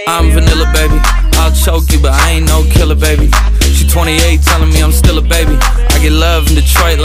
I'm vanilla, baby. I'll choke you, but I ain't no killer, baby. She 28, telling me I'm still a baby. I get love in Detroit.